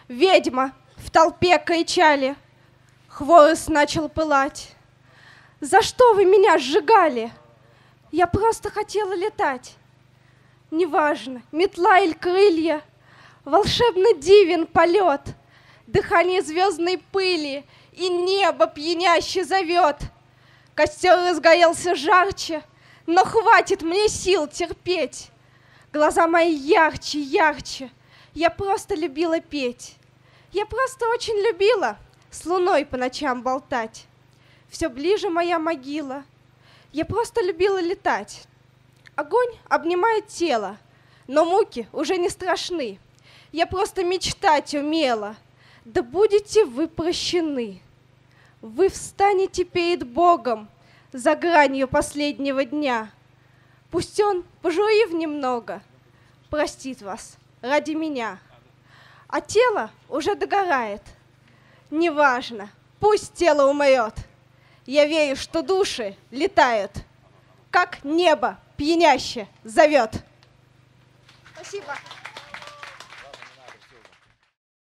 Ведьма, в толпе кричали. Хворост начал пылать. За что вы меня сжигали? Я просто хотела летать. Неважно, метла или крылья, волшебно дивен полет, дыхание звездной пыли, и небо пьяняще зовет. Костер разгорелся жарче, но хватит мне сил терпеть. Глаза мои ярче, ярче, я просто любила петь. Я просто очень любила с луной по ночам болтать. Все ближе моя могила, я просто любила летать. Огонь обнимает тело, но муки уже не страшны. Я просто мечтать умела, да будете вы прощены. Вы встанете перед Богом за гранью последнего дня. Пусть Он, пожурив немного, простит вас ради меня. А тело уже догорает. Неважно, пусть тело умрет. Я верю, что души летают, как небо пьяняще зовет. Спасибо.